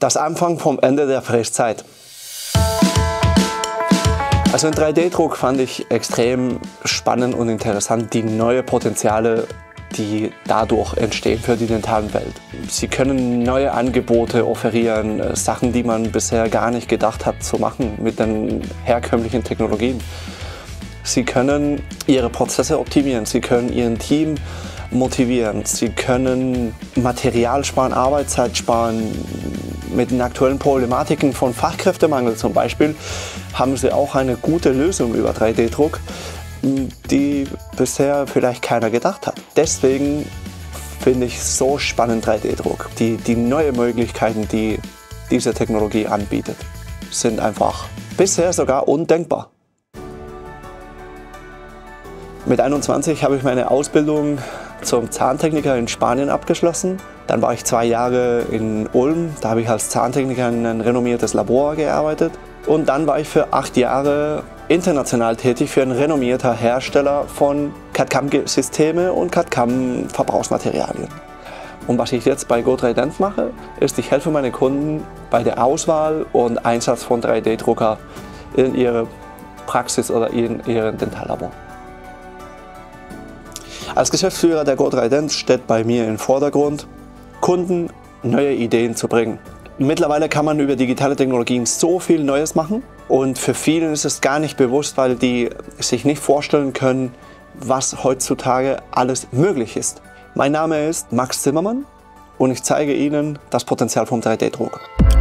Das Anfang vom Ende der Fräszeit. Also in 3D-Druck fand ich extrem spannend und interessant die neuen Potenziale, die dadurch entstehen für die dentalen Welt. Sie können neue Angebote offerieren, Sachen, die man bisher gar nicht gedacht hat zu machen mit den herkömmlichen Technologien. Sie können ihre Prozesse optimieren, sie können ihr Team motivieren, sie können Material sparen, Arbeitszeit sparen. Mit den aktuellen Problematiken von Fachkräftemangel zum Beispiel haben sie auch eine gute Lösung über 3D-Druck, die bisher vielleicht keiner gedacht hat. Deswegen finde ich so spannend 3D-Druck. Die neuen Möglichkeiten, die diese Technologie anbietet, sind einfach bisher sogar undenkbar. Mit 21 habe ich meine Ausbildung zum Zahntechniker in Spanien abgeschlossen. Dann war ich 2 Jahre in Ulm, da habe ich als Zahntechniker in ein renommiertes Labor gearbeitet. Und dann war ich für 8 Jahre international tätig für einen renommierten Hersteller von CAD/CAM-Systeme und CAD/CAM-Verbrauchsmaterialien. Und was ich jetzt bei Go3Dent mache, ist, ich helfe meine Kunden bei der Auswahl und Einsatz von 3D-Drucker in ihrer Praxis oder in ihrem Dentallabor. Als Geschäftsführer der Go3Dent steht bei mir im Vordergrund, Kunden neue Ideen zu bringen. Mittlerweile kann man über digitale Technologien so viel Neues machen und für viele ist es gar nicht bewusst, weil die sich nicht vorstellen können, was heutzutage alles möglich ist. Mein Name ist Max Zimmermann und ich zeige Ihnen das Potenzial vom 3D-Druck.